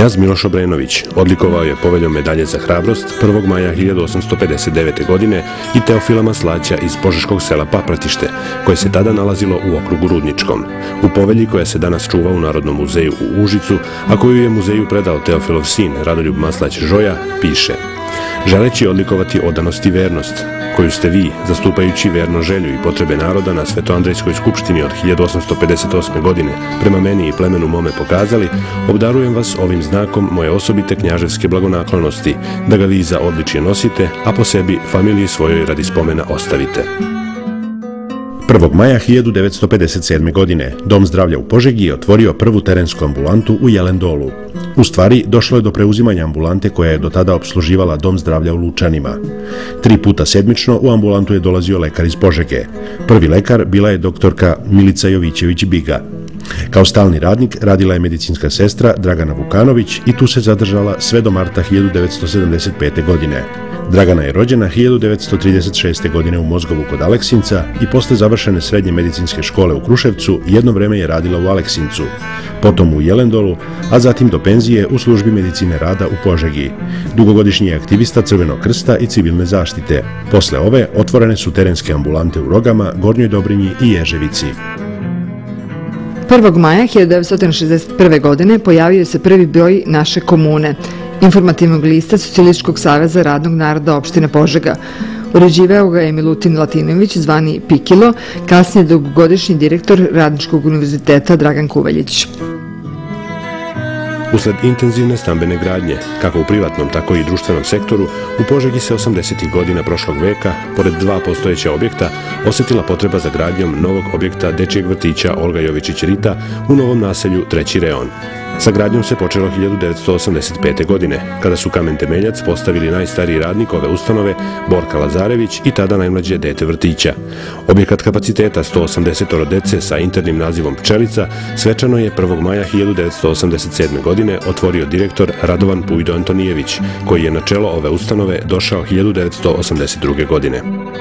Knjaz Miloš Obrenović odlikovao je poveljom medalje za hrabrost 1. maja 1859. godine i Teofila Maslaća iz požeškog sela Papratište, koje se tada nalazilo u okrugu Rudničkom. U povelji, koja se danas čuva u Narodnom muzeju u Užicu, a koju je muzeju predao Teofilov sin Radoljub Maslać Žoja, piše: želeći odlikovati odanost i vernost, koju ste vi, zastupajući verno želju i potrebe naroda na Svetoandrejskoj skupštini od 1858. godine, prema meni i plemenu mome pokazali, obdarujem vas ovim znakom moje osobite knjaževske blagonaklonosti, da ga vi za odličje nosite, a po sebi familiji svojoj radi spomena ostavite. 1. maja 1957. godine Dom zdravlja u Požegi je otvorio prvu terensku ambulantu u Jelendolu. U stvari, došlo je do preuzimanja ambulante koja je do tada opsluživala Dom zdravlja u Lučanima. 3 puta sedmično u ambulantu je dolazio lekar iz Požege. Prvi lekar bila je doktorka Milica Jovićević-Biga. Kao stalni radnik radila je medicinska sestra Dragana Vukanović i tu se zadržala sve do marta 1975. godine. Dragana je rođena 1936. godine u Mozgovu kod Aleksinca i posle završene srednje medicinske škole u Kruševcu jedno vreme je radila u Aleksincu, potom u Jelendolu, a zatim do penzije u službi medicine rada u Požegi. Dugogodišnji je aktivista Crvenog krsta i civilne zaštite. Posle ove otvorene su terenske ambulante u Rogama, Gornjoj Dobrinji i Ježevici. 1. maja 1961. godine pojavio se prvi broj Naše komune, informativnog lista Socijalističkog saveza radnog naroda opštine Požega. Uređivao ga je Milutin Latinović, zvani Pikilo, kasnije dugogodišnji direktor Radničkog univerziteta Dragan Kuveljić. Usled intenzivne stambene gradnje, kako u privatnom, tako i društvenom sektoru, u Požegi se 80. godina prošlog veka, pored 2 postojeća objekta, osjetila potreba za gradnjom novog objekta dečijeg vrtića Olga Jovičić-Rita u novom naselju 3. reon. Sa gradnjom se počelo 1985. godine, kada su kamen temeljac postavili najstariji radnik ove ustanove, Borka Lazarević, i tada najmlađe dete vrtića. Objekat kapaciteta 180 dece sa internim nazivom Pčelica svečano je 1. maja 1987. godine otvorio direktor Radovan Pujdo Antonijević, koji je na čelo ove ustanove došao 1982. godine.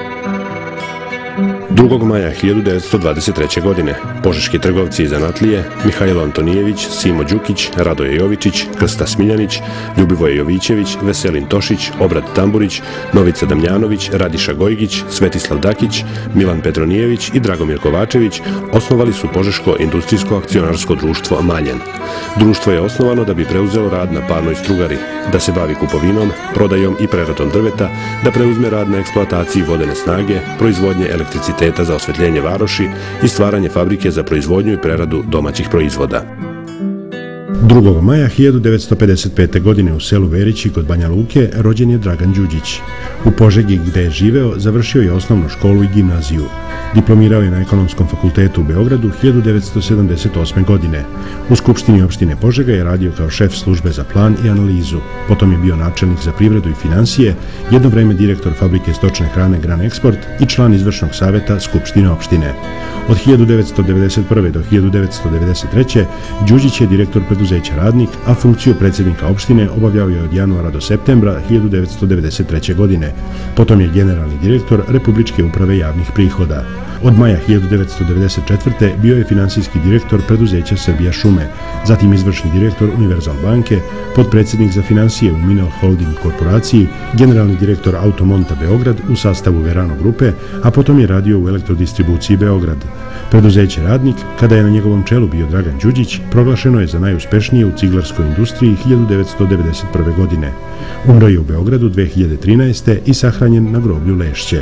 2. maja 1923. godine požeški trgovci i zanatlije Mihajlo Antonijević, Simo Đukić, Radoje Jovičić, Krsta Smiljanić, Ljubivoje Jovićević, Veselin Tošić, Obrad Tamburić, Novica Damjanović, Radiša Gojgić, Svetislav Dakić, Milan Petronijević i Dragomir Kovačević osnovali su Požeško industrijsko akcionarsko društvo Maljen. Društvo je osnovano da bi preuzelo rad na parnoj strugari, da se bavi kupovinom, prodajom i preradom drveta, da preuzme rad na eksploataciji vodene snage, proizvodnje elektriciteta za osvetljenje varoši i stvaranje fabrike za proizvodnju i preradu domaćih proizvoda. 2. maja 1955. godine u selu Verići kod Banja Luke rođen je Dragan Đuđić. U Požegi, gde je živeo, završio je osnovnu školu i gimnaziju. Diplomirao je na Ekonomskom fakultetu u Beogradu 1978. godine. U Skupštini opštine Požega je radio kao šef službe za plan i analizu. Potom je bio načelnik za privredu i finansije, jedno vreme direktor fabrike stočne hrane Gran Eksport i član izvršnog saveta Skupštine opštine. Od 1991. do 1993. Đuđić je direktor preduzeća Radnik, a funkciju predsjednika opštine obavljao je od januara do septembra 1993. godine. Potom je generalni direktor Republičke uprave javnih prihoda. Od maja 1994. bio je finansijski direktor preduzeća Srbija šume, zatim izvršni direktor Univerzal banke, podpredsjednik za finansije u Minel Holding korporaciji, generalni direktor Automonta Beograd u sastavu Verano grupe, a potom je radio u elektrodistribuciji Beograd. Preduzeće Radnik, kada je na njegovom čelu bio Dragan Đuđić, proglašeno je za najuspešnije u ciglarskoj industriji 1991. godine. Umro je u Beogradu 2013. i sahranjen na groblju Lešće.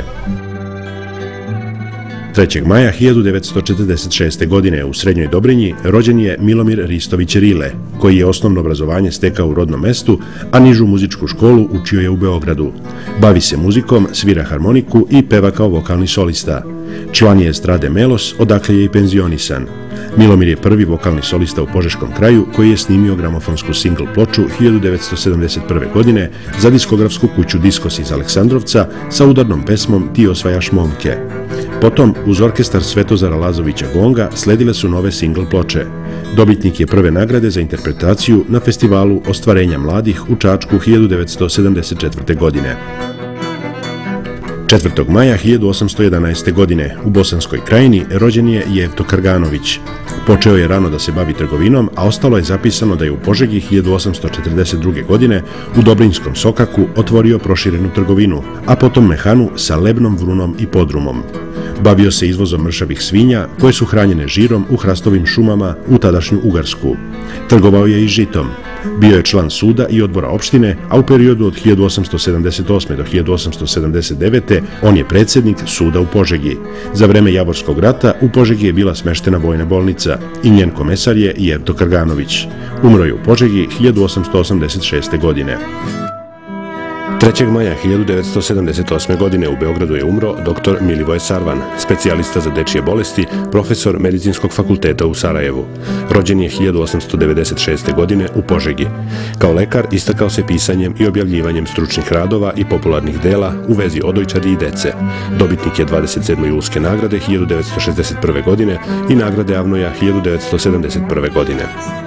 3. maja 1946. godine u Srednjoj Dobrinji rođen je Milomir Ristović Rile, koji je osnovno obrazovanje stekao u rodnom mestu, a nižu muzičku školu učio je u Beogradu. Bavi se muzikom, svira harmoniku i peva kao vokalni solista. Član je estrade Melos, odakle je i penzionisan. Milomir je prvi vokalni solista u Požeškom kraju koji je snimio gramofonsku singl ploču 1971. godine za diskografsku kuću Diskos iz Aleksandrovca sa udarnom pesmom Ti osvajaš momke. Potom, uz orkestar Svetozara Lazovića Gonga, sledile su nove singl ploče. Dobitnik je prve nagrade za interpretaciju na festivalu Ostvarenja mladih u Čačku 1974. godine. 4. maja 1811. godine u Bosanskoj krajini rođen je Jevto Karganović. Počeo je rano da se bavi trgovinom, a ostalo je zapisano da je u Požegi 1842. godine u Dobrinskom Sokaku otvorio proširenu trgovinu, a potom mehanu sa lebnom, vrunom i podrumom. Bavio se izvozom mršavih svinja koje su hranjene žirom u hrastovim šumama u tadašnju Ugarsku. Trgovao je i žitom. Bio je član suda i odbora opštine, a u periodu od 1878. do 1879. on je predsjednik suda u Požegi. Za vreme Javorskog rata u Požegi je bila smeštena vojna bolnica i njen komesar je Jevto Karganović. Umro je u Požegi 1886. godine. 3. maja 1978. godine u Beogradu je umro dr. Milivoje Sarvan, specijalista za dečije bolesti, profesor Medicinskog fakulteta u Sarajevu. Rođen je 1896. godine u Požegi. Kao lekar istakao se pisanjem i objavljivanjem stručnih radova i popularnih dela u vezi odojčadi i dece. Dobitnik je 27. julske nagrade 1961. godine i nagrade Avnoja 1971. godine.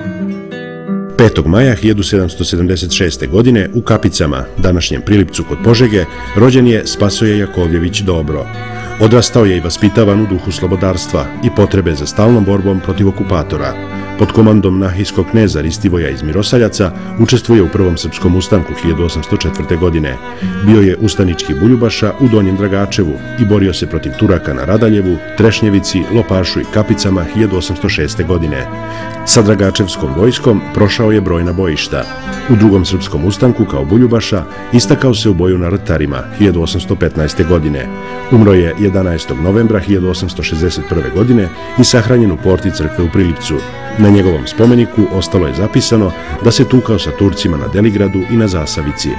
5. maja 1776. godine u Kapicama, današnjem Prilipcu kod Požege, rođen je Spasoje Jakovljević Dobro. Odrastao je i vaspitavan u duhu slobodarstva i potrebe za stalnom borbom protiv okupatora. Pod komandom nahijskog kneza Ristivoja iz Mirosaljaca učestvuje u Prvom srpskom ustanku 1804. godine. Bio je ustanički buljubaša u Donjem Dragačevu i borio se protiv Turaka na Radaljevu, Trešnjevici, Lopašu i Kapicama 1806. godine. Sa Dragačevskom vojskom prošao je brojna bojišta. U Drugom srpskom ustanku kao buljubaša istakao se u boju na Rtarima 1815. godine. Umro je 11. novembra 1861. godine i sahranjen u porti crkve u Prilipcu. Na njegovom spomeniku ostalo je zapisano da se tukao sa Turcima na Deligradu i na Zasavici.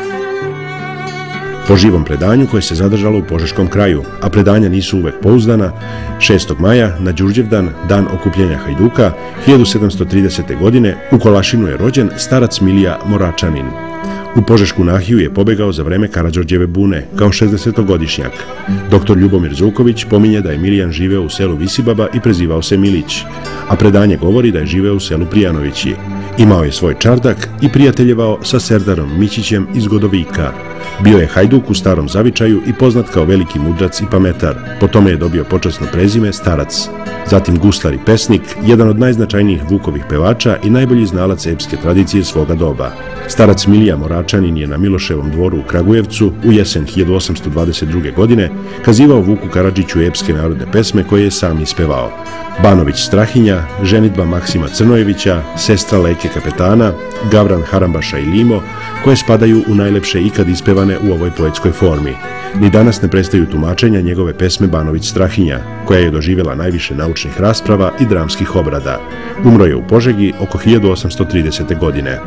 Po živom predanju koje se zadržalo u Požeškom kraju, a predanja nisu uvek pouzdana, 6. maja na Đurđevdan, dan okupljenja Hajduka, 1730. godine u Kolašinu je rođen starac Milija Moračanin. U Požešku nahiju je pobegao za vreme Karađorđeve bune, kao 60-godišnjak. Dr. Ljubomir Zuković pominje da je Milijan živeo u selu Visibaba i prezivao se Milić, a predanje govori da je živeo u selu Prijanovići. Imao je svoj čardak i prijateljevao sa Serdarom Mićićem iz Godovika. Bio je hajduk u Starom Zavičaju i poznat kao veliki mudrac i pametar. Po tome je dobio počasno prezime Starac. Zatim guslar i pesnik, jedan od najznačajnijih Vukovih pevača i najbolji znalac epske tradicije svoga doba. Starac Milija Moračanin je na Miloševom dvoru u Kragujevcu u jesen 1822. godine kazivao Vuku Karadžiću epske narodne pesme koje je sam ispevao. Banović Strahinja, ženidba Maksima Crnojevića, sestra Leke Kapetana, Gavran Harambaša i Limo, koje spadaju u najlepše ikad ispevane u ovoj poetskoj formi. Ni danas ne prestaju tumačenja njegove pesme Banović Strahinja, koja je doživjela najviše naučnih rasprava i dramskih obrada. Umro je u Požegi oko 1830. godine.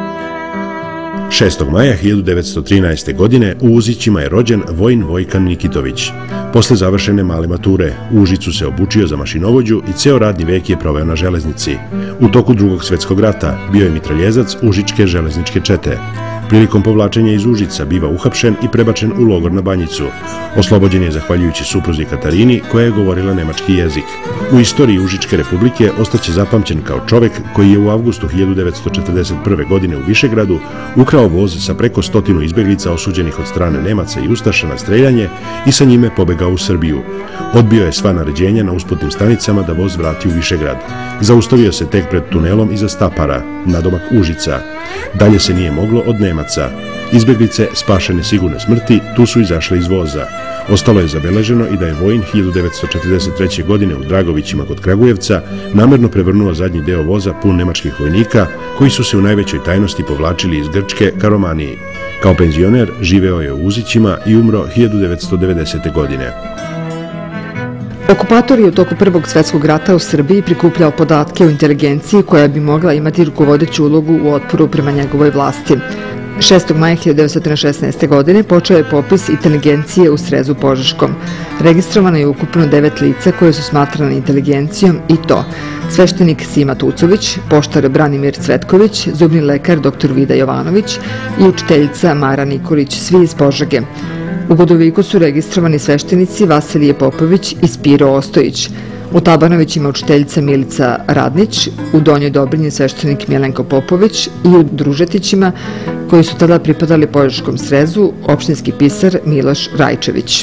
6. maja 1913. godine u Uzićima je rođen Vojin Vojkan Nikitović. Posle završene male mature, u Užicu se obučio za mašinovođu i ceo radni vek je proveo na železnici. U toku Drugog svjetskog rata bio je mitraljezac Užičke železničke čete. Prilikom povlačenja iz Užica biva uhapšen i prebačen u logor na Banjicu. Oslobođen je zahvaljujući supruzi Katarini koja je govorila nemački jezik. U istoriji Užičke republike ostaće zapamćen kao čovek koji je u avgustu 1941. godine u Višegradu ukrao voz sa preko 100 izbeglica osuđenih od strane Nemaca i Ustaša na streljanje i sa njime pobegao u Srbiju. Odbio je sva naređenja na usputnim stanicama da voz vrati u Višegrad. Zaustavio se tek pred tunelom iza Stapara, nadomak Užica. Dalje se nije moglo od Nemaca. Izbeglice, spašene sigurne smrti, tu su izašle iz voza. Ostalo je zabeleženo i da je Vojin 1943. godine u Dragovićima kod Kragujevca namerno prevrnuo zadnji deo voza pun nemačkih vojnika koji su se u najvećoj tajnosti povlačili iz Grčke ka Romaniji. Kao penzioner živeo je u Uzićima i umro 1990. godine. Okupator je u toku Prvog svjetskog rata u Srbiji prikupljao podatke o inteligenciji koja bi mogla imati rukovodeću ulogu u otporu prema njegovoj vlasti. 6. maja 1916. godine počeo je popis inteligencije u Srezu Požeškom. Registrovano je ukupno 9 lica koje su smatrane inteligencijom i to sveštenik Sima Tucović, poštar Branimir Cvetković, zubni lekar dr. Vida Jovanović i učiteljica Mara Nikolić, svi iz Požege. U Godoviku su registrovani sveštenici Vasilije Popović i Spiro Ostojić. U Tabanovićima učiteljica Milica Radnić, u Donjoj Dobrinji sveštenik Milenko Popović i u Družetićima koji su tada pripadali Požeškom srezu, opštinski pisar Miloš Rajčević.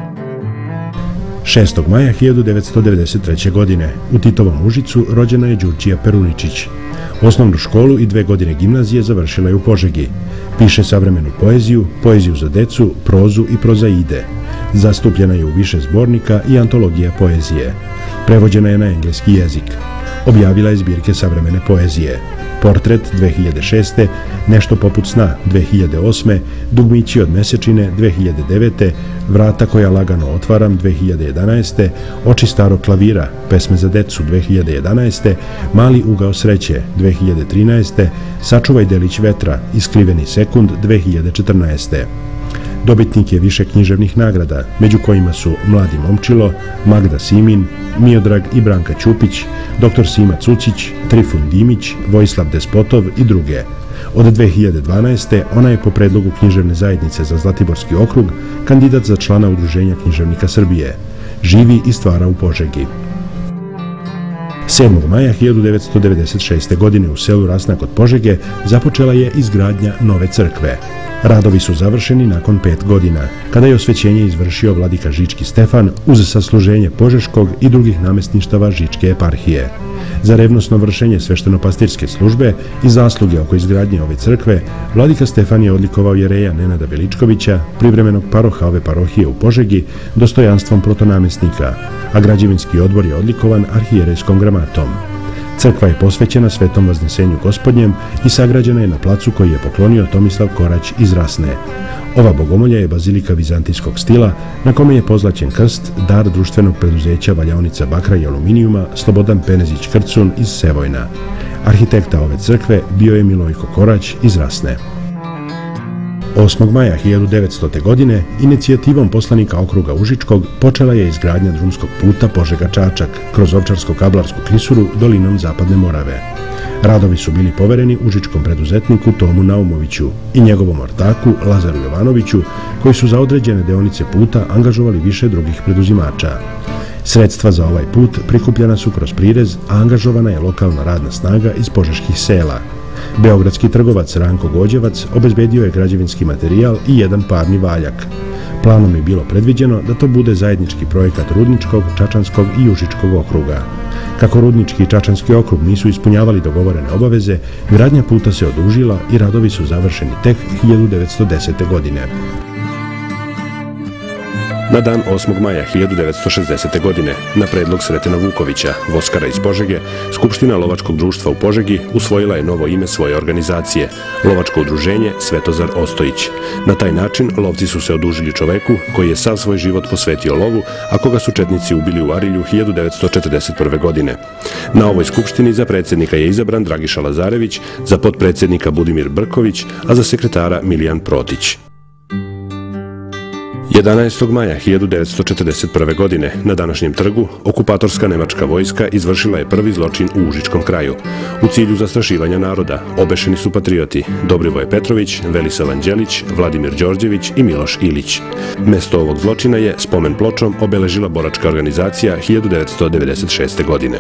6. maja 1993. godine u Titovom Užicu rođena je Đurđija Peruničić. Osnovnu školu i 2 godine gimnazije završila je u Požegi. Piše savremenu poeziju, poeziju za decu, prozu i prozaide. Zastupljena je u više zbornika i antologija poezije. Prevođena je na engleski jezik. Objavila je zbirke savremene poezije. Portret 2006. Nešto poput sna 2008. Dugmići od mesečine 2009. Vrata koja lagano otvaram 2011. Oči starog klavira, pesme za decu 2011. Mali ugao sreće 2013. Sačuvaj delić vetra, iskriveni sekund 2014. Dobitnik je više književnih nagrada, među kojima su Mladi momčilo, Magda Simin, Miodrag i Branka Ćupić, dr. Sima Cucić, Trifun Dimić, Vojislav Despotov i druge. Od 2012. ona je po predlogu Književne zajednice za Zlatiborski okrug kandidat za člana Udruženja književnika Srbije. Živi i stvara u Požegi. 7. maja 1996. godine u selu Rasna kod Požege započela je izgradnja nove crkve. Radovi su završeni nakon 5 godina, kada je osvećenje izvršio vladika Žički Stefan uz sasluženje Požeškog i drugih namestništava Žičke eparhije. Za revnosno vršenje sveštenopastirske službe i zasluge oko izgradnje ove crkve, vladika Stefan je odlikovao jereja Nenada Veličkovića, privremenog paroha ove parohije u Požegi, dostojanstvom protonamestnika, a građevinski odbor je odlikovan arhijerejskom gramatom. Crkva je posvećena Svetom Vaznesenju Gospodnjem i sagrađena je na placu koji je poklonio Tomislav Korać iz Rasne. Ova bogomolja je bazilika vizantijskog stila na kome je pozlaćen krst, dar društvenog preduzeća valjaonica bakra i aluminijuma Slobodan Penezić Krcun iz Sevojna. Arhitekta ove crkve bio je Milojko Korać iz Rasne. 8. maja 1900. godine inicijativom poslanika okruga Užičkog počela je izgradnja drumskog puta Požega-Čačak kroz Ovčarsko-Kablarsku klisuru dolinom Zapadne Morave. Radovi su bili povereni užičkom preduzetniku Tomu Naumoviću i njegovom ortaku Lazaru Jovanoviću, koji su za određene deonice puta angažovali više drugih preduzimača. Sredstva za ovaj put prikupljena su kroz prirez, a angažovana je lokalna radna snaga iz požeških sela. Beogradski trgovac Ranko Gođevac obezbedio je građevinski materijal i jedan parni valjak. Planom je bilo predviđeno da to bude zajednički projekat Rudničkog, Čačanskog i Užičkog okruga. Kako Rudnički i Čačanski okrug nisu ispunjavali dogovorene obaveze, gradnja puta se odužila i radovi su završeni tek 1910. godine. Na dan 8. maja 1960. godine, na predlog Sretena Vukovića, voskara iz Požege, Skupština Lovačkog društva u Požegi usvojila je novo ime svoje organizacije, Lovačko udruženje Svetozar Ostojić. Na taj način lovci su se odužili čoveku koji je sav svoj život posvetio lovu, a koga su četnici ubili u Arilju 1941. godine. Na ovoj skupštini za predsjednika je izabran Dragiša Lazarević, za potpredsjednika Budimir Brković, a za sekretara Milijan Protić. 11. maja 1941. godine na današnjem trgu okupatorska nemačka vojska izvršila je prvi zločin u Užičkom kraju. U cilju zastrašivanja naroda obešeni su patrioti Dobrivoje Petrović, Velisavan Đelić, Vladimir Đorđević i Miloš Ilić. Mesto ovog zločina je spomen pločom obeležila boračka organizacija 1996. godine.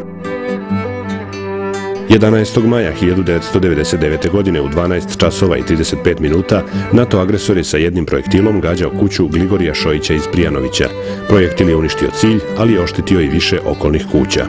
11. maja 1999. godine u 12 časova i 35 minuta NATO agresor je sa jednim projektilom gađao kuću Gligorija Šojića iz Prijanovića. Projektil je uništio cilj, ali je oštetio i više okolnih kuća.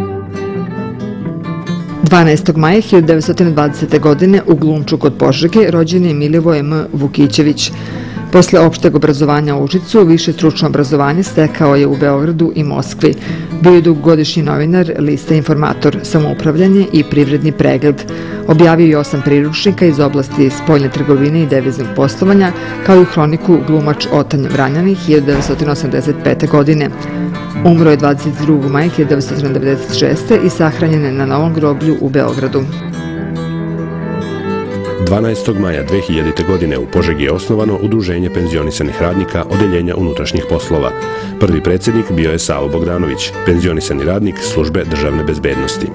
12. maja 1920. godine u Glumču kod Požege rođen je Milivoje M. Vukićević. Posle opšteg obrazovanja u Užicu, više stručno obrazovanje stekao je u Beogradu i Moskvi. Bio je dugogodišnji novinar lista Informator, Samoupravljanje i Privredni pregled. Objavio je 8 priručnika iz oblasti spoljne trgovine i deviznog poslovanja, kao i hroniku Glumač Otanj Vranjani 1985. godine. Umro je 22. maja 1996. i sahranjen je na Novom groblju u Beogradu. 12. maja 2000. godine u Požegi je osnovano Udruženje penzionisanih radnika Odeljenja unutrašnjih poslova. Prvi predsjednik bio je Savo Bogdanović, penzionisani radnik Službe državne bezbednosti.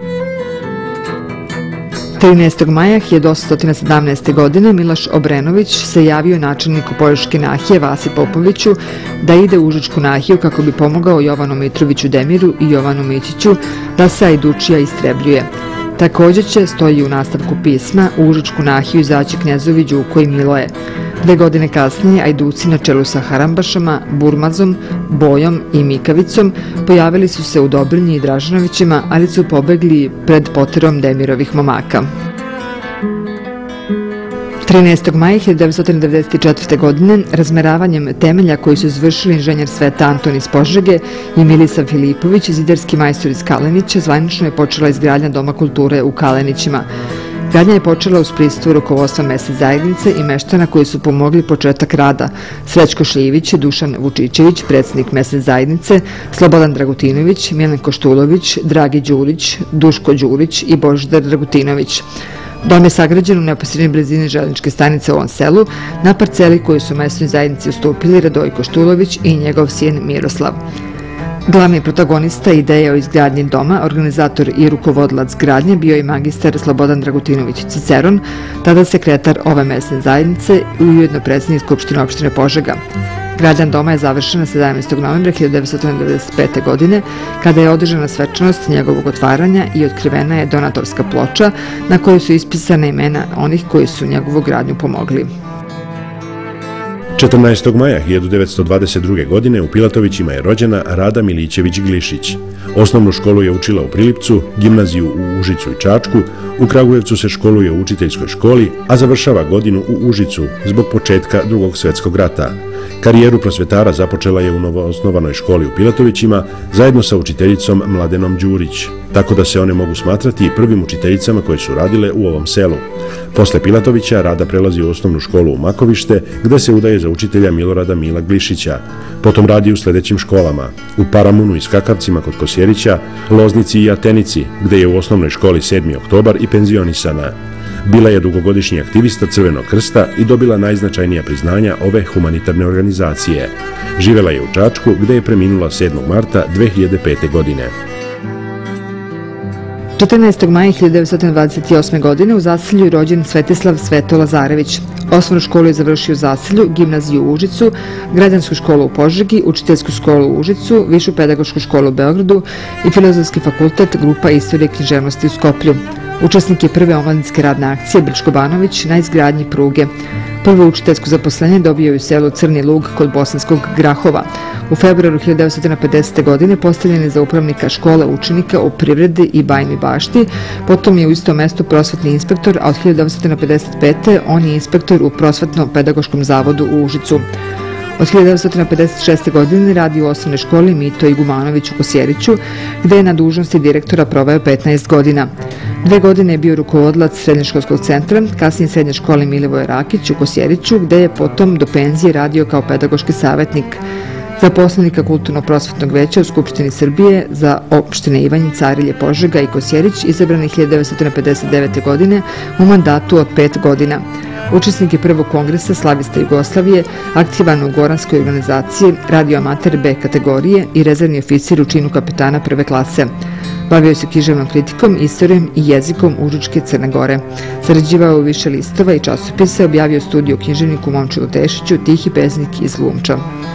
13. maja 1817. godine Miloš Obrenović se javio načelniku Požeške nahije Vasi Popoviću da ide u Užičku nahiju kako bi pomogao Jovanu Mitroviću Demiru i Jovanu Mićiću da se ajdučija istrebljuje. Također će, stoji u nastavku pisma, u Užičku nahiju izaći knjezovi Đuko i Miloje. 2 godine kasnije Ajduci na čelu sa Harambašama, Burmazom, Bojom i Mikavicom pojavili su se u Dobrinji i Dražanovićima, ali su pobegli pred poterom Demirovih momaka. 13. maja 1994. godine razmeravanjem temelja koji su izvršili inženjer Sveta Anton iz Požege i Milisav Filipović, zidarski majstor iz Kalenića, zvanično je počela izgradnja Doma kulture u Kalenićima. Gradnja je počela uz prisustvo rukovodstva mesne zajednice i meštana koji su pomogli početak rada: Srećko Šljivić, Dušan Vučićević, predsjednik mesne zajednice, Slobodan Dragutinović, Milenko Štulović, Dragi Đurić, Duško Đurić i Božidar Dragutinović. Dom je sagrađen u neposrednoj blizini železničke stanice u ovom selu, na parceli koju su mesnoj zajednici ustupili Radojko Štulović i njegov sin Miroslav. Glavni protagonista ideje o izgradnji doma, organizator i rukovodilac gradnje bio je magistar Slobodan Dragutinović Ciceron, tada sekretar ove mesne zajednice i ujedno predsjednik Skupštine opštine Požega. Gradnja doma je završena 17. novembra 1995. godine, kada je održana svečanost njegovog otvaranja i otkrivena je donatorska ploča na kojoj su ispisane imena onih koji su njegovu gradnju pomogli. 14. maja 1922. godine u Pilatovićima je rođena Rada Milićević-Glišić. Osnovnu školu je učila u Prilipcu, gimnaziju u Užicu i Čačku, u Kragujevcu se školuje u učiteljskoj školi, a završava godinu u Užicu zbog početka Drugog svjetskog rata. Karijeru prosvetara započela je u novoosnovanoj školi u Pilatovićima zajedno sa učiteljicom Mladenom Đurić, tako da se one mogu smatrati prvim učiteljicama koje su radile u ovom selu. Posle Pilatovića Rada prelazi u osnovnu školu u Makovište, gde se udaje za učitelja Milorada Mila Glišića. Potom radi u sljedećim školama: u Paramunu i Skakavcima kod Kosjerića, Loznici i Atenici, gde je u osnovnoj školi 7. oktobar i penzionisana. Bila je dugogodišnji aktivista Crvenog krsta i dobila najznačajnija priznanja ove humanitarne organizacije. Živela je u Čačku, gde je preminula 7. marta 2005. godine. 14. maja 1928. godine u Zaselju je rođen Svetislav Sveto Lazarević. Osnovnu školu je završio u Zaselju, gimnaziju u Užicu, građansku školu u Požegi, učiteljsku školu u Užicu, višu pedagošku školu u Beogradu i filozofski fakultet, grupa istorije i književnosti u Skoplju. Učesnik je prve omladinske radne akcije Brčko Banović na izgradnji pruge. Prvo učiteljsko zaposlenje dobio je u selu Crni Lug kod Bosanskog Grahova. U februaru 1950. godine postavljen je za upravnika škole učenika u Privredi i Bajnoj Bašti, potom je u istom mestu prosvetni inspektor, a od 1955. on je inspektor u prosvetno-pedagoškom zavodu u Užicu. Od 1956. godine radi u osnovnoj školi Mito Igumanović u Kosjeriću, gde je na dužnosti direktora proveo 15 godina. 2 godine je bio rukovodilac srednjoškolskog centra, kasnije srednje škole Milivoje Rakić u Kosjeriću, gde je potom do penzije radio kao pedagoški savjetnik. Za poslanika Kulturno-prosvetnog veća u Skupštini Srbije za opštine Ivanjica, Carilje, Požega i Kosjerić izabran je 1959. godine u mandatu od 5 godina. Učesnik je prvog kongresa Slavista Jugoslavije, aktivan u goranskoj organizaciji, radio amater B kategorije i rezervni oficir u činu kapitana prve klase. Bavio se književnom kritikom, istorijom i jezikom Užičke Crne Gore. Sarađivao u više listova i časopise, objavio studiju o književniku Momčilu Tešiću, Tihi pesnik iz Lumča.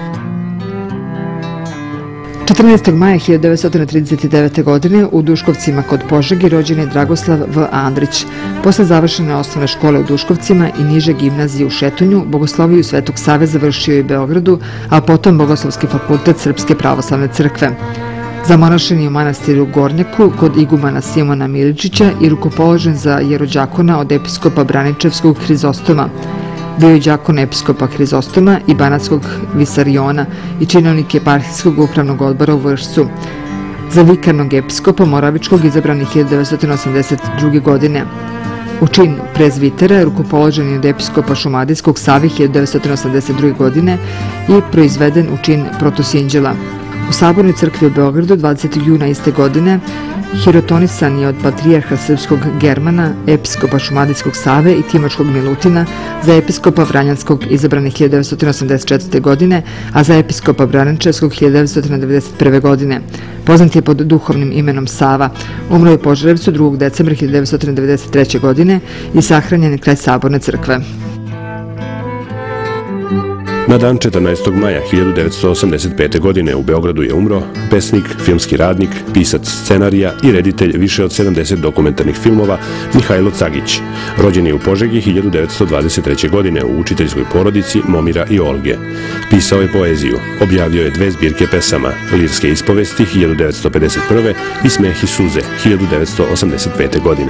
14. maja 1939. godine u Duškovcima kod Požegi rođen je Dragoslav V. Andrić. Posle završene osnovne škole u Duškovcima i niže gimnazije u Šetonju, bogosloviju Svetog Save završio je u Beogradu, a potom Bogoslovski fakultet Srpske pravoslavne crkve. Zamonašen je u manastiru Gornjaku kod igumana Simona Miličića i rukopoložen za jerođakona od episkopa Braničevskog Hrizostoma. Bio je đakon episkopa Hrizostoma i banatskog visariona i činovnik eparhijskog upravnog odbora u Vršcu. Za vikarnog episkopa Moravičkog izabran je 1982. godine. U čin prezvitera rukopoložen je od episkopa Šumadijskog Savi 1982. godine i proizveden u čin protosinđela. U Sabornoj crkvi u Beogradu 20. juna iste godine hirotonisan je od patrijarha srpskog Germana, episkopa Šumadijskog Save i Timočkog Milutina, za episkopa Vranjanskog izabran je 1984. godine, a za episkopa Braničevskog 1991. godine. Poznat je pod duhovnim imenom Sava. Umro je u Požarevcu 2. decembra 1993. godine i sahranjen je kraj Saborne crkve. Na dan 14. maja 1985. godine u Beogradu je umro pesnik, filmski radnik, pisac scenarija i reditelj više od 70 dokumentarnih filmova Mihajlo Cagić. Rođen je u Požegi 1923. godine u učiteljskoj porodici Momira i Olge. Pisao je poeziju, objavio je 2 zbirke pesama, Lirske ispovesti 1951. i Smeh i suze 1985. godine.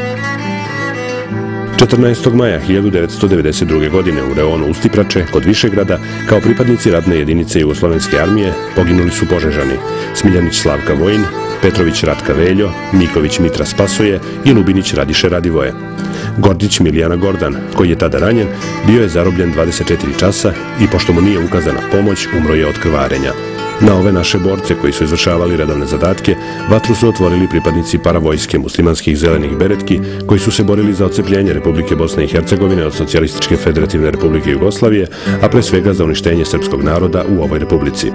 14. maja 1992. godine u reonu Ustiprače kod Višegrada kao pripadnici ratne jedinice Jugoslovenske armije poginuli su Požežani Smiljanić Slavka Vojin, Petrović Ratka Veljo, Miković Mitra Spasoje i Lubinić Radiše Radivoje. Gordić Milijana Gordan, koji je tada ranjen, bio je zarobljen 24 časa i pošto mu nije ukazana pomoć, umro je od krvarenja. Na ove naše borce koji su izvršavali redovne zadatke, vatru su otvorili pripadnici paravojske muslimanskih zelenih beretki koji su se borili za odcepljenje Republike Bosne i Hercegovine od Socijalističke federativne Republike Jugoslavije, a pre svega za uništenje srpskog naroda u ovoj republici.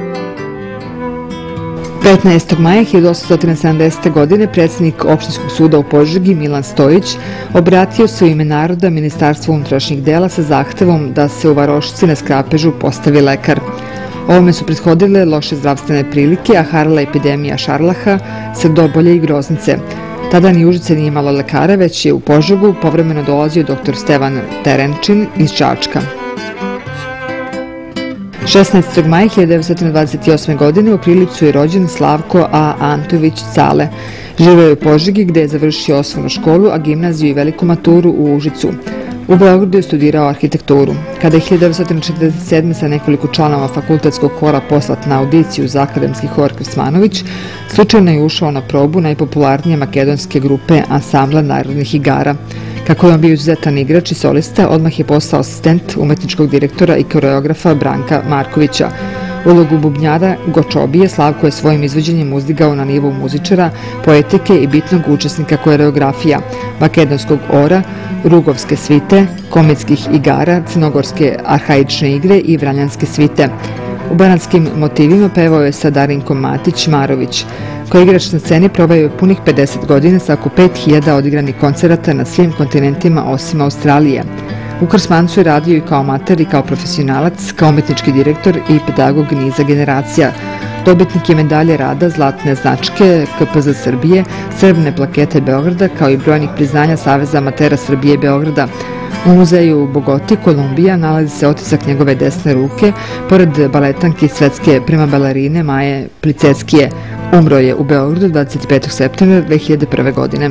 15. maja 1870. godine predsjednik Opštinskog suda u Požegi Milan Stojić obratio se u ime naroda Ministarstvu unutrašnjih dela sa zahtevom da se u varošici na Skrapežu postavi lekar. Ovome su prethodile loše zdravstvene prilike, a harala epidemija šarlaha, srdobolje i groznice. Tada ni Užice nije imalo lekara, već je u Požegu povremeno dolazio dr. Stevan Terenčin iz Čačka. 16. maja 1928. godine u Prilipcu je rođen Slavko A. Antović Cale. Živeo je u Požegi gde je završio osnovnu školu, a gimnaziju i veliku maturu u Užicu. U Beogradu je studirao arhitekturu. Kada je 1947. sa nekoliko članova fakultetskog hora poslat na audiciju za akademski hor Krsmanović, slučajno je ušao na probu najpopularnije makedonske grupe Ansambla narodnih igara. Kako je on bio izuzetan igrač i solista, odmah je postao asistent umetničkog direktora i koreografa Branka Markovića. Ulogu bubnjara Gočobije Slavko je svojim izvođenjem uzdigao na nivo muzičara, poetike i bitnog učesnika koreografija, makedonskog ora, rugovske svite, komitskih igara, crnogorske arhaične igre i vranjanske svite. U banatskim motivima pevao je sa Darinkom Matić-Marović. Kao igrač na sceni proveo je punih 50 godina sa oko 5000 odigranih koncerata na svim kontinentima osim Australije. U Krsmancu je radio i kao amater i kao profesionalac, kao umetnički direktor i pedagog niza generacija. Dobitnik je medalje rada, zlatne značke KPZ Srbije, srebrne plakete Beograda, kao i brojnih priznanja Saveza amatera Srbije Beograda. U muzeju u Bogoti, Kolumbija, nalazi se otisak njegove desne ruke, pored baletanke svetske prima balerine Maje Pliceckije. Umro je u Beogradu 25. septembra 2001. godine.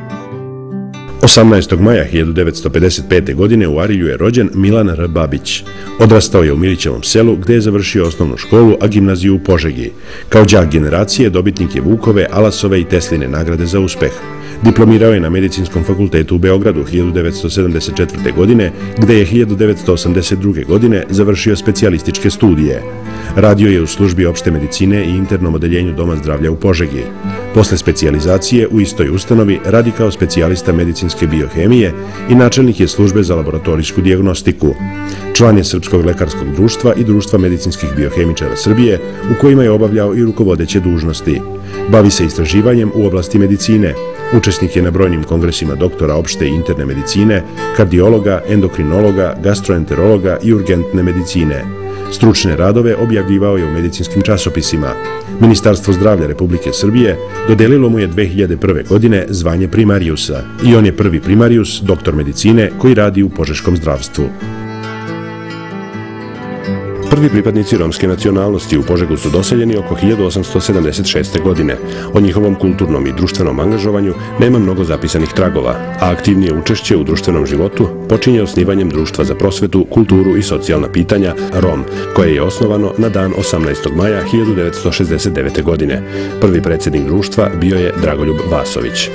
18. maja 1955. godine u Arilju je rođen Milan R. Babić. Odrastao je u Milićevom selu gde je završio osnovnu školu, a gimnaziju u Požegi. Kao đak generacije dobitnik je Vukove, Alasove i Tesline nagrade za uspeh. Diplomirao je na Medicinskom fakultetu u Beogradu 1974. godine, gde je 1982. godine završio specijalističke studije. Radio je u službi opšte medicine i internom odeljenju Doma zdravlja u Požegi. Posle specijalizacije u istoj ustanovi radi kao specijalista medicinske biohemije i načelnik je službe za laboratorijsku dijagnostiku. Član je Srpskog lekarskog društva i Društva medicinskih biohemičara Srbije, u kojima je obavljao i rukovodeće dužnosti. Bavi se istraživanjem u oblasti medicine. Učesnik je na brojnim kongresima doktora opšte i interne medicine, kardiologa, endokrinologa, gastroenterologa i urgentne medicine. Stručne radove objavljivao je u medicinskim časopisima. Ministarstvo zdravlja Republike Srbije dodelilo mu je 2001. godine zvanje primarijusa i on je prvi primarijus, doktor medicine, koji radi u požeškom zdravstvu. Prvi pripadnici romske nacionalnosti u Požegu su doseljeni oko 1876. godine. O njihovom kulturnom i društvenom angažovanju nema mnogo zapisanih tragova, a aktivnije učešće u društvenom životu počinje osnivanjem Društva za prosvetu, kulturu i socijalna pitanja ROM, koje je osnovano na dan 18. maja 1969. godine. Prvi predsjednik društva bio je Dragoljub Vasović.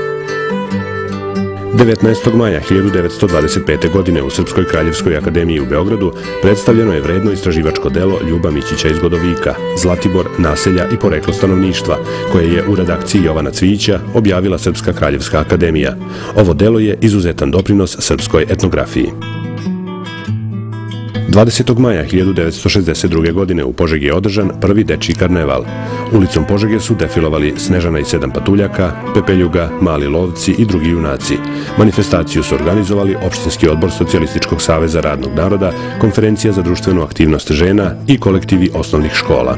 19. maja 1925. godine u Srpskoj kraljevskoj akademiji u Beogradu predstavljeno je vredno istraživačko delo Ljuba Mićića iz Godovika, Zlatibor, naselja i poreklo stanovništva, koje je u redakciji Jovana Cvijića objavila Srpska kraljevska akademija. Ovo delo je izuzetan doprinos srpskoj etnografiji. 20. maja 1962. godine u Požegi je održan prvi dečiji karneval. Ulicom Požege su defilovali Snežana i 7 patuljaka, Pepeljuga, Mali lovci i drugi junaci. Manifestaciju su organizovali Opštinski odbor Socijalističkog saveza radnog naroda, Konferencija za društvenu aktivnost žena i kolektivi osnovnih škola.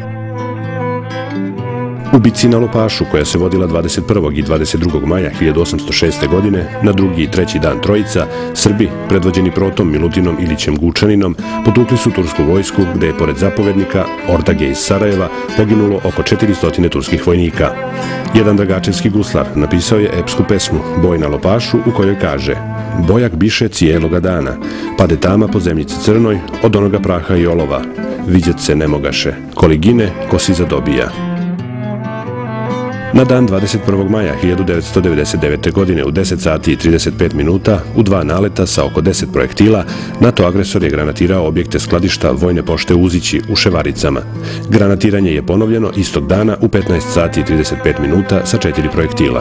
U bici na Lopašu, koja se vodila 21. i 22. maja 1806. godine, na drugi i treći dan Trojica, Srbi, predvođeni Protom Milutinom Ilićem Gučaninom, potukli su tursku vojsku, gde je pored zapovednika Ordage iz Sarajeva poginulo oko 400 turskih vojnika. Jedan dragačevski guslar napisao je epsku pesmu Boj na Lopašu, u kojoj kaže: Bojak biše cijeloga dana, pade tama po zemljici crnoj, od onoga praha i olova, vidjet se ne mogaše, koli gine, ko si zadobija. Na dan 21. maja 1999. godine u 10 sati i 35 minuta, u 2 naleta sa oko 10 projektila, NATO agresor je granatirao objekte skladišta Vojne pošte Uzići u Ševaricama. Granatiranje je ponovljeno istog dana u 15 sati i 35 minuta sa 4 projektila.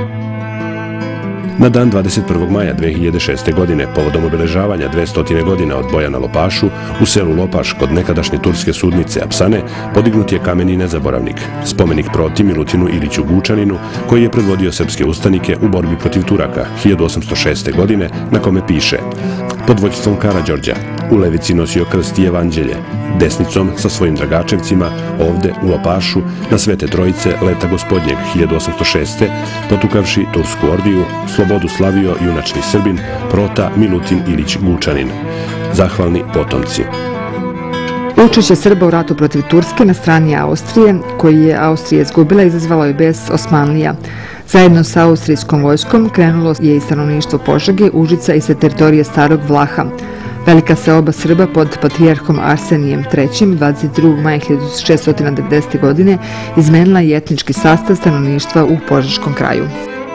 Na dan 21. maja 2006. godine, povodom obeležavanja 200 godina od boja na Lopašu, u selu Lopaš kod nekadašnje turske sudnice Apsane, podignut je kameni nezaboravnik, spomenik Proti Milutinu Iliću Gučaninu, koji je predvodio srpske ustanike u borbi protiv Turaka 1806. godine, na kome piše: pod vođstvom Karađorđa, u levici nosio krst i evanđelje, desnicom sa svojim dragačevcima, ovde u Lopašu, na Svete Trojice leta gospodnjeg 1806. potukavši tursku ordiju, slobodu slavio junačni Srbin Prota Milutin Ilić Gučanin. Zahvalni potomci. Učešće Srba u ratu protiv Turske na strani Austrije, koji je Austrija izgubila, izazvalo je bes Osmanlija. Zajedno sa austrijskom vojskom krenulo je i stanovništvo Požege, Užica i sa teritorije Starog Vlaha. Velika seoba Srba pod patrijarhom Arsenijem III. 22. maja 1690. godine izmenila je etnički sastav stanovništva u Požeškom kraju.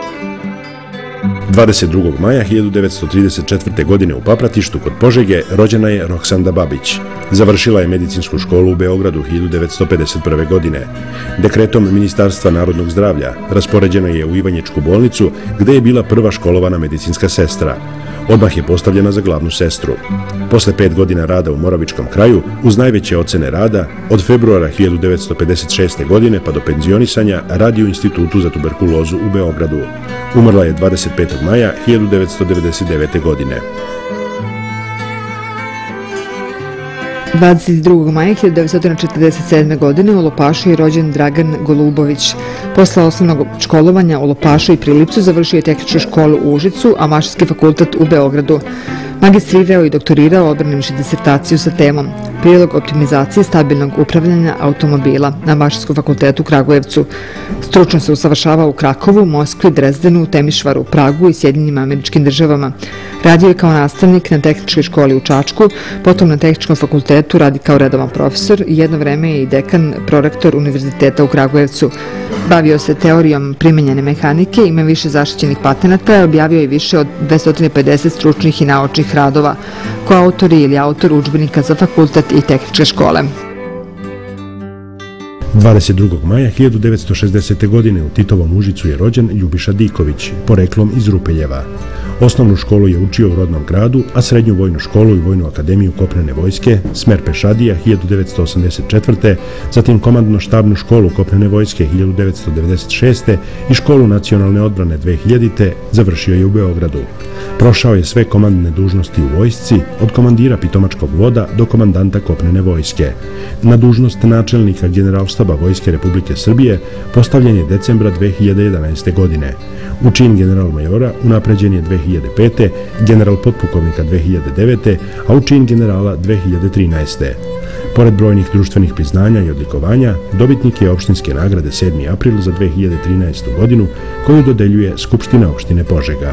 22. maja 1934. godine u Papratištu kod Požege rođena je Roksanda Babić. Završila je medicinsku školu u Beogradu 1951. godine. Dekretom Ministarstva narodnog zdravlja raspoređena je u Ivanjičku bolnicu, gde je bila prva školovana medicinska sestra. Odmah je postavljena za glavnu sestru. Posle 5 godina rada u Moravičkom kraju, uz najveće ocene rada, od februara 1956. godine pa do penzionisanja radi u Institutu za tuberkulozu u Beogradu. Umrla je 25. maja 1999. godine. 22. maja 1947. godine u Lopašu je rođen Dragan Golubović. Posle osnovnog školovanja u Lopašu i Prilipcu završio je tehničku školu u Užicu, a Mašinski fakultet u Beogradu. Magistrirao i doktorirao odbranivši disertaciju sa temom Prilog optimizacije stabilnog upravljanja automobila na Mašinskom fakultetu u Kragujevcu. Stručno se usavršavao u Krakovu, Moskvi, Drezdenu, Temišvaru, Pragu i Sjedinjenim Američkim Državama. Radio je kao nastavnik na tehničkoj školi u Čačku, potom na tehničkom fakultetu radi kao redovan profesor i jedno vreme je i dekan prorektor Univerziteta u Kragujevcu. Bavio se teorijom primenjene mehanike, ima više zaštićenih patenata, objavio je više od 250 stručnih i naučnih radova, kao autor ili autor udžbenika za fakultet i tehničke škole. 22. maja 1960. godine u Titovom Užicu je rođen Ljubiša Diković, poreklom iz Rupeljeva. Osnovnu školu je učio u rodnom gradu, a srednju vojnu školu i Vojnu akademiju kopnene vojske, smer pešadija 1984. Zatim komandno-štabnu školu kopnene vojske 1996. i školu nacionalne odbrane 2000. završio je u Beogradu. Prošao je sve komandne dužnosti u vojsci, od komandira Pitomačkog voda do komandanta kopnene vojske. Na dužnost načelnika Generalštaba Vojske Republike Srbije postavljen je decembra 2011. godine. U čin general-majora unapređen je 2005. general potpukovnika 2009. a u čin generala 2013. Pored brojnih društvenih priznanja i odlikovanja, dobitnik je opštinske nagrade 7. april za 2013. godinu, koju dodeljuje Skupština opštine Požega.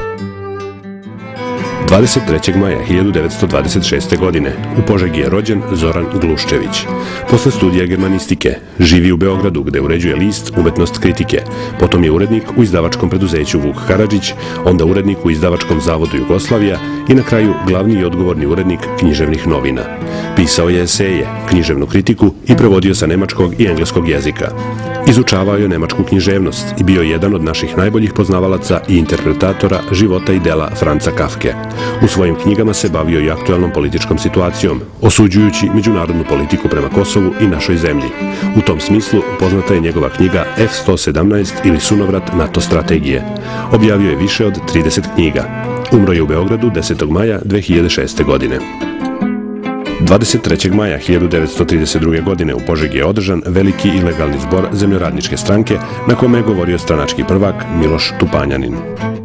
23. maja 1926. godine u Požegi je rođen Zoran Gluščević. Posle studija germanistike živi u Beogradu, gde uređuje list Umetnost kritike. Potom je urednik u izdavačkom preduzeću Vuk Karadžić, onda urednik u izdavačkom zavodu Jugoslavija i na kraju glavni i odgovorni urednik književnih novina. Pisao je eseje, književnu kritiku i prevodio sa nemačkog i engleskog jezika. Izučavao je nemačku književnost i bio jedan od naših najboljih poznavalaca i interpretatora života i dela Franza Kafke. U svojim knjigama se bavio i aktuelnom političkom situacijom, osuđujući međunarodnu politiku prema Kosovu i našoj zemlji. U tom smislu poznata je njegova knjiga F-117 ili Sunovrat NATO strategije. Objavio je više od 30 knjiga. Umro je u Beogradu 10. maja 2006. godine. 23. maja 1932. godine u Požegi je održan veliki ilegalni zbor Zemljoradničke stranke na kome je govorio stranački prvak Miloš Tupanjanin.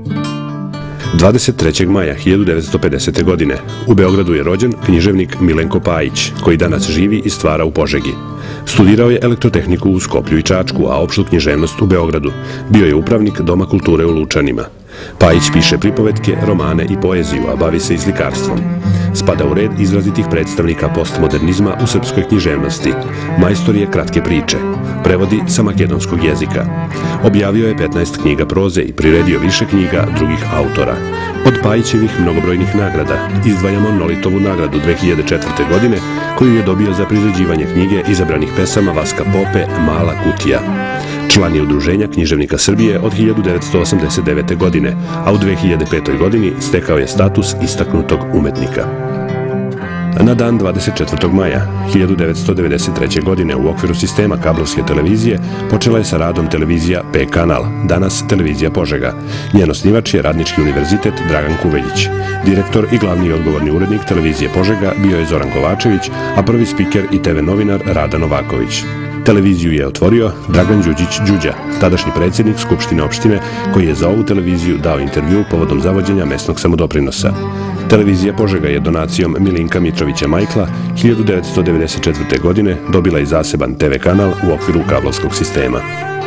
23. maja 1950. godine u Beogradu je rođen književnik Milenko Pajić, koji danas živi i stvara u Požegi. Studirao je elektrotehniku u Skoplju i Čačku, a opštu književnost u Beogradu. Bio je upravnik Doma kulture u Lučanima. Pajić piše pripovetke, romane i poeziju, a bavi se i slikarstvom. Spada u red izrazitih predstavnika postmodernizma u srpskoj književnosti. Majstor je kratke priče. Prevodi sa makedonskog jezika. Objavio je 15 knjiga proze i priredio više knjiga drugih autora. Od Pajićevih mnogobrojnih nagrada izdvajamo Nolitovu nagradu 2004. godine, koju je dobio za priređivanje knjige izabranih pesama Vaska Pope Mala kutija. Član je Udruženja književnika Srbije od 1989. godine, a u 2005. godini stekao je status istaknutog umetnika. Na dan 24. maja 1993. godine u okviru sistema kablovske televizije počela je sa radom televizija P kanal, danas televizija Požega. Njen osnivač je Radnički univerzitet Dragan Kuveljić. Direktor i glavni odgovorni urednik televizije Požega bio je Zoran Kovačević, a prvi spiker i TV novinar Rada Novaković. Televiziju je otvorio Dragan Đuđić Đuđa, tadašnji predsjednik Skupštine opštine, koji je za ovu televiziju dao intervju povodom zavođenja mesnog samodoprinosa. Televizija Požega je donacijom Milinka Mitrovića Majkla 1994. godine dobila i zaseban TV kanal u okviru kablovskog sistema.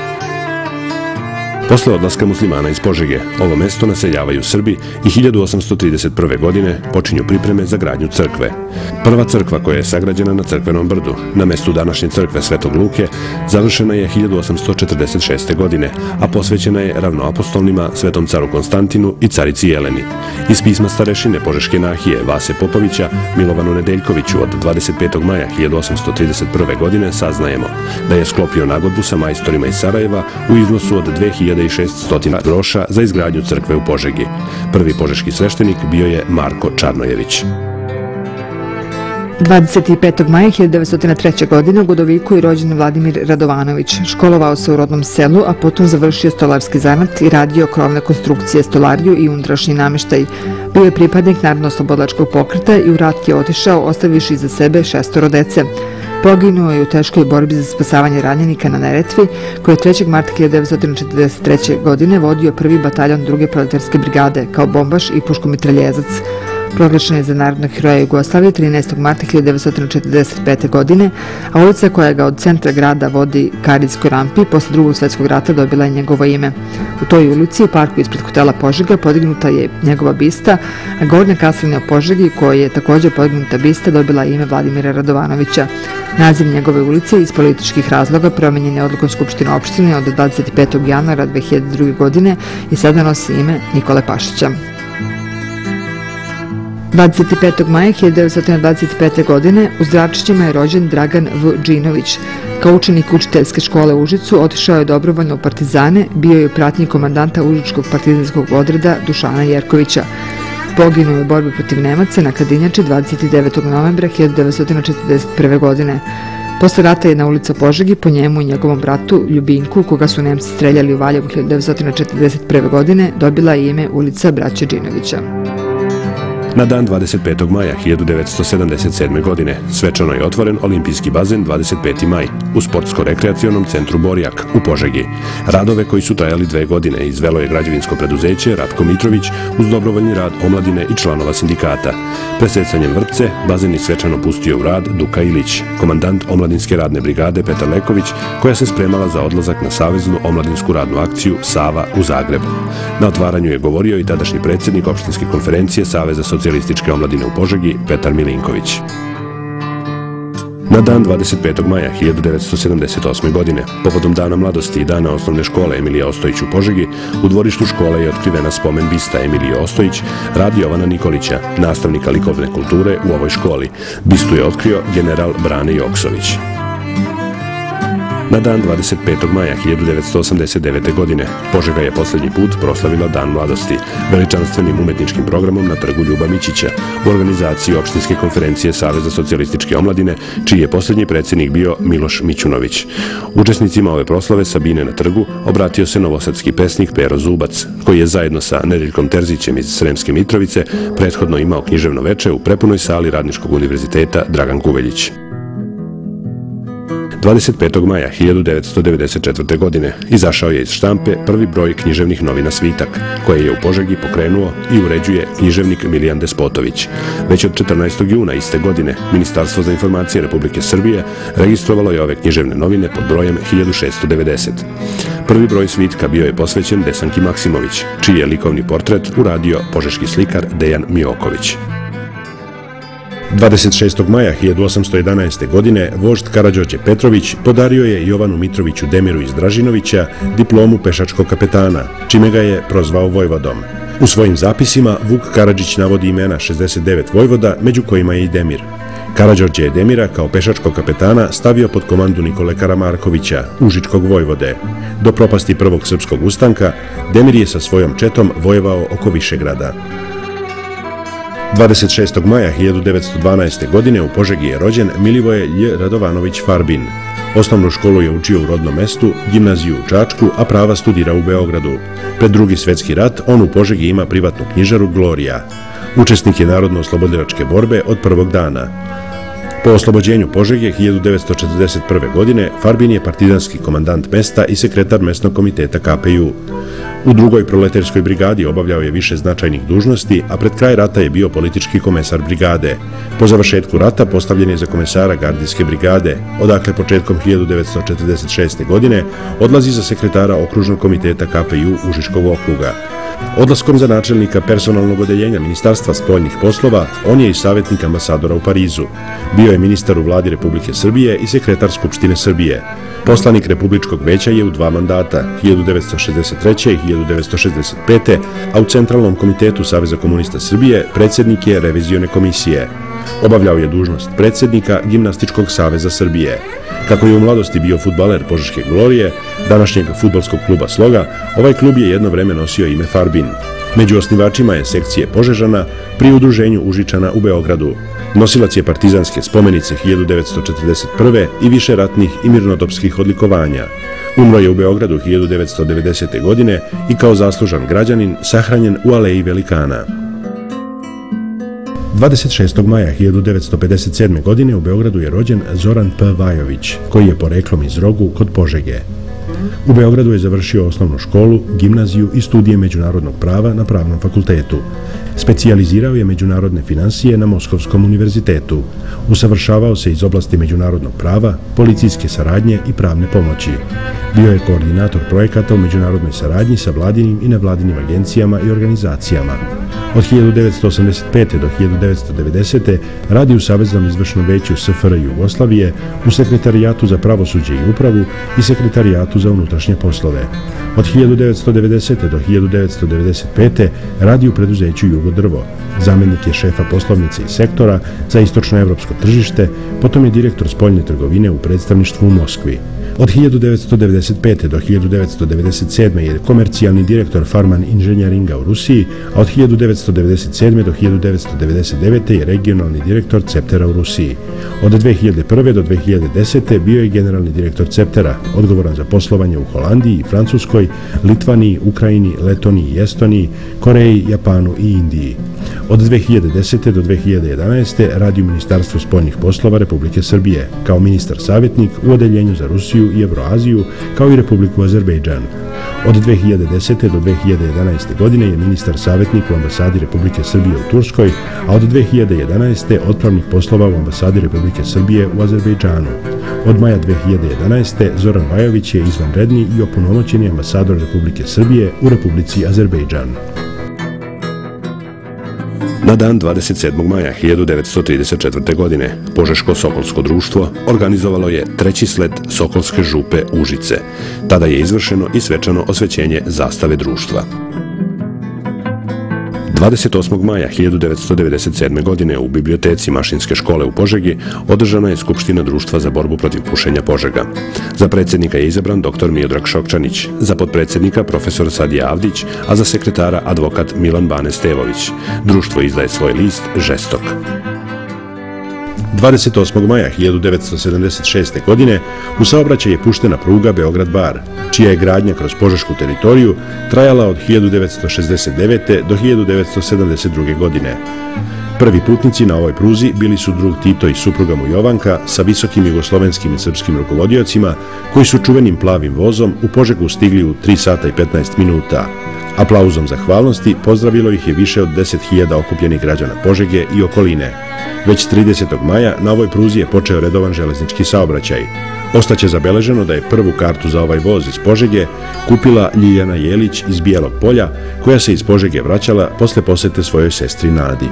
Posle odlaska muslimana iz Požege, ovo mesto naseljavaju Srbi i 1831. godine počinju pripreme za gradnju crkve. Prva crkva koja je sagrađena na Crkvenom brdu, na mestu današnje crkve Svetog Luke, završena je 1846. godine, a posvećena je ravnoapostolnima Svetom caru Konstantinu i carici Jeleni. Iz pisma starešine Požeške nahije Vase Popovića Milovanu Nedeljkoviću od 25. maja 1831. godine saznajemo da je sklopio nagodbu sa majstorima iz Sarajeva u iznosu od 2600 groša za izgradnju crkve u Požegi. Prvi požeški sveštenik bio je Marko Čarnojević. 25. maja 1903. godine u Godoviku je rođen Vladimir Radovanović. Školovao se u rodnom selu, a potom završio stolarski zanat i radio krovne konstrukcije, stolariju i unutrašnji nameštaj. Bio je pripadnik Narodno-oslobodilačkog pokreta i u rat je otišao, ostavivši iza sebe 6 dece. Poginuo je u teškoj borbi za spasavanje ranjenika na Neretvi, koji je 3. marta 1943. godine vodio prvi bataljon 2. proletarske brigade kao bombaš i puškomitraljezac. Proglašen je za narodnog heroja Jugoslavije 13. marta 1945. godine, a ulica koja ga od centra grada vodi ka Arilskoj rampi posle Drugog svjetskog rata dobila je njegovo ime. U toj ulici, u parku ispred hotela Požega, podignuta je njegova bista, a gornja kasarna u Požegi, koja je također podignuta bista, dobila ime Vladimira Radovanovića. Naziv njegove ulice iz političkih razloga promenjen je odlukom Skupštine opštine od 25. januara 2002. godine i sada nosi ime Nikole Pašića. 25. maja 1925. godine u Zdravčićima je rođen Dragan V. Džinović. Kao učenik učiteljske škole u Užicu otišao je dobrovoljno u partizane, bio je u pratnji komandanta Užičkog partizanskog odreda Dušana Jerkovića. Poginuo je u borbi protiv Nemaca na Kadinjači 29. novembra 1941. godine. Posle rata je na ulica Požegi po njemu i njegovom bratu Ljubinku, koga su Nemci streljali u Valjevu 1941. godine, dobila ime ulica Braće Džinovića. Na dan 25. maja 1977. godine svečano je otvoren olimpijski bazen 25. maj u sportsko-rekreacionom centru Borjak u Požegi. Radove koji su trajali 2 godine izvelo je građevinsko preduzeće Ratko Mitrović uz dobrovoljni rad omladine i članova sindikata. Presecanjem vrpce bazen je svečano pustio u rad Duka Ilić, komandant omladinske radne brigade Petar Leković, koja se spremala za odlazak na saveznu omladinsku radnu akciju Sava u Zagrebu. Na otvaranju je govorio i tadašnji predsjednik opštinske konferencije Saveza socijalističke omladine u Požegi Petar Milinković. Na dan 25. maja 1978. godine, povodom Dana mladosti i Dana osnovne škole Emilija Ostojić u Požegi, u dvorištu škole je otkrivena spomen bista Emilije Ostojić, rad Jovana Nikolića, nastavnika likovne kulture u ovoj školi. Bistu je otkrio general Brane Joksović. Na dan 25. maja 1989. godine Požega je posljednji put proslavila Dan mladosti veličanstvenim umetničkim programom na trgu Ljuba Mićića u organizaciji Opštinske konferencije Saveza socijalističke omladine, čiji je posljednji predsjednik bio Miloš Mićunović. Učesnicima ove proslave Sabine na trgu obratio se novosadski pesnik Pero Zubac, koji je zajedno sa Nedeljkom Terzićem iz Sremske Mitrovice prethodno imao književno veče u prepunoj sali Radničkog univerziteta Dragan Kuveljić. 25. maja 1994. godine izašao je iz štampe prvi broj književnih novina Svitak, koje je u Požegi pokrenuo i uređuje književnik Milijan Despotović. Već od 14. juna iste godine Ministarstvo za informacije Republike Srbije registrovalo je ove književne novine pod brojem 1690. Prvi broj Svitka bio je posvećen Desanki Maksimović, čiji je likovni portret uradio požeški slikar Dejan Mioković. 26. maja 1811. godine vožd Karađorđe Petrović podario je Jovanu Mitroviću Demiru iz Dražinovića diplomu pešačkog kapetana, čime ga je prozvao vojvodom. U svojim zapisima Vuk Karadžić navodi imena 69 vojvoda, među kojima je i Demir. Karađorđe je Demira kao pešačkog kapetana stavio pod komandu Nikole Karamarkovića, užičkog vojvode. Do propasti prvog srpskog ustanka, Demir je sa svojom četom vojevao oko Višegrada. 26. maja 1912. godine u Požegi je rođen Milivoje Lj. Radovanović Farbin. Osnovnu školu je učio u rodnom mestu, gimnaziju u Čačku, a prava studira u Beogradu. Pred Drugi svjetski rat on u Požegi ima privatnu knjižaru Glorija. Učesnik je narodno-oslobodilačke borbe od prvog dana. Po oslobođenju Požege 1941. godine Farbin je partizanski komandant mesta i sekretar mesnog komiteta KPU. U drugoj proletarskoj brigadi obavljao je više značajnih dužnosti, a pred kraj rata je bio politički komesar brigade. Po završetku rata postavljen je za komesara gardijske brigade, odakle početkom 1946. godine odlazi za sekretara okružnog komiteta KPU Užičkog okruga. Odlaskom za načelnika personalnog odeljenja Ministarstva spoljnih poslova, on je i savjetnik ambasadora u Parizu. Bio je ministar u vladi Republike Srbije i sekretar Skupštine Srbije. Poslanik Republičkog veća je u 2 mandata, 1963. i 1965. a u Centralnom komitetu Saveza komunista Srbije predsjednik je revizione komisije. Obavljao je dužnost predsjednika Gimnastičkog saveza Srbije. Kako je u mladosti bio fudbaler Požeške Glorije, današnjeg fudbalskog kluba Sloga, ovaj klub je jedno vreme nosio ime Farbin. Među osnivačima je sekcije Požežana pri udruženju Užičana u Beogradu. Nosilac je partizanske spomenice 1941. i više ratnih i mirnodopskih odlikovanja. Umro je u Beogradu 1990. godine i kao zaslužan građanin sahranjen u Aleji Velikana. 26. maja 1957. godine u Beogradu je rođen Zoran P. Vajović, koji je poreklom iz Rogu kod Požege. U Beogradu je završio osnovnu školu, gimnaziju i studije međunarodnog prava na Pravnom fakultetu. Specijalizirao je međunarodne finansije na Moskovskom univerzitetu. Usavršavao se iz oblasti međunarodnog prava, policijske saradnje i pravne pomoći. Bio je koordinator projekata u međunarodnoj saradnji sa vladinim i nevladinim agencijama i organizacijama. Od 1985. do 1990. radi u Saveznom izvršnom veću SFRJ Jugoslavije, u Sekretarijatu za pravosuđe i upravu i Sekretarijatu za unutrašnje poslove. Od 1990. do 1995. radi u preduzeću Jugodrvo. Zamjenik je šefa poslovnice i sektora za istočnoevropsko tržište, potom je direktor spoljne trgovine u predstavništvu u Moskvi. Od 1995. do 1997. je komercijalni direktor Farman Inženjeringa u Rusiji, a od 1997. do 1999. je regionalni direktor Ceptera u Rusiji. Od 2001. do 2010. bio je generalni direktor Ceptera, odgovoran za poslovanje u Holandiji, Francuskoj, Litvaniji, Ukrajini, Letoniji i Estoniji, Koreji, Japanu i Indiji. Od 2010. do 2011. radi u Ministarstvu spoljnih poslova Republike Srbije, kao ministar savjetnik u Odeljenju za Rusiju i Evroaziju, kao i Republiku Azerbejdžan. Od 2010. do 2011. godine je ministar savjetnik u ambasadi Republike Srbije u Turskoj, a od 2011. otpravnik poslova u ambasadi Republike Srbije u Azerbejdžanu. Od maja 2011. Zoran Vajović je izvanredni i opunomoćeni ambasador Republike Srbije u Republici Azerbejdžan. Na dan 27. maja 1934. godine Požeško-Sokolsko društvo organizovalo je 3. slet Sokolske župe Užice. Tada je izvršeno i svečano osvećenje zastave društva. 28. maja 1997. godine u biblioteci Mašinske škole u Požegi održana je Skupština Društva za borbu protiv pušenja Požega. Za predsjednika je izabran dr. Miodrag Šokčanić, za potpredsjednika profesor Sadija Avdić, a za sekretara advokat Milan Bane Stevović. Društvo izdaje svoj list Žestok. 28. maja 1976. godine u saobraćaj je puštena pruga Beograd-Bar, čija je gradnja kroz požešku teritoriju trajala od 1969. do 1972. godine. Prvi putnici na ovoj pruzi bili su drug Tito i supruga mu Jovanka sa visokim jugoslovenskim i srpskim rukovodiocima koji su čuvenim plavim vozom u Požegu stigli u 3 sata i 15 minuta. Aplauzom zahvalnosti pozdravilo ih je više od 10.000 okupljenih građana Požege i okoline. Već 30. maja na ovoj pruzi je počeo redovan železnički saobraćaj. Ostaće zabeleženo da je prvu kartu za ovaj voz iz Požege kupila Ljiljana Jelić iz Bijelog Polja, koja se iz Požege vraćala posle posete svojoj sestri Nadi.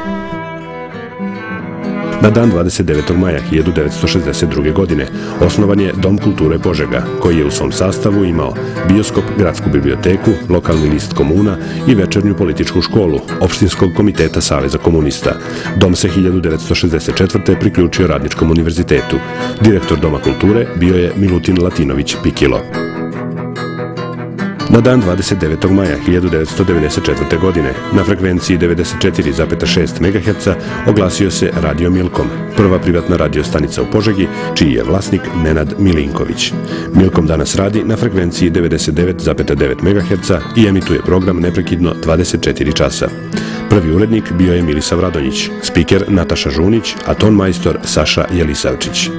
Na dan 29. maja 1962. godine osnovan je Dom kulture Požega, koji je u svom sastavu imao bioskop, gradsku biblioteku, lokalni list Komuna i večernju političku školu Opštinskog komiteta Saveza komunista. Dom se 1964. priključio Radničkom univerzitetu. Direktor Doma kulture bio je Milutin Latinović Pikilo. Na dan 29. maja 1994. godine na frekvenciji 94,6 MHz oglasio se Radio Milkom, prva privatna radiostanica u Požegi, čiji je vlasnik Nenad Milinković. Milkom danas radi na frekvenciji 99,9 MHz i emituje program neprekidno 24 časa. Prvi urednik bio je Milisav Radonjić, spiker Nataša Žunić, a ton majstor Saša Jelisavčić.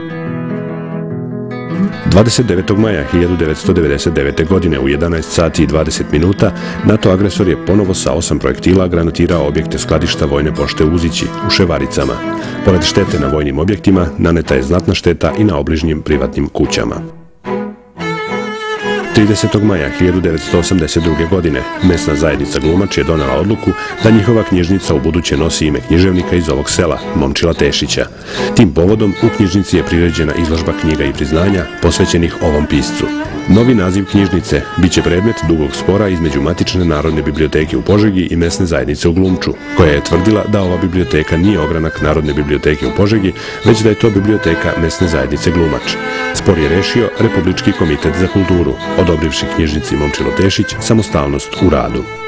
29. maja 1999. godine u 11 sati i 20 minuta NATO agresor je ponovo sa 8 projektila granatirao objekte skladišta Vojne pošte u Uzići, u Ševaricama. Pored štete na vojnim objektima, naneta je znatna šteta i na obližnjim privatnim kućama. 30. maja 1982. godine mesna zajednica Glumač je donela odluku da njihova knjižnica u buduće nosi ime književnika iz ovog sela, Momčila Tešića. Tim povodom u knjižnici je priređena izložba knjiga i priznanja posvećenih ovom piscu. Novi naziv knjižnice biće predmet dugog spora između Matične narodne biblioteke u Požegi i mesne zajednice u Glumču, koja je tvrdila da ova biblioteka nije ogranak Narodne biblioteke u Požegi, već da je to biblioteka mesne zajednice Glumač. Spor je rešio Republički komitet za kulturu, odobrivši knjižnici Momčilo Tešić samostalnost u radu.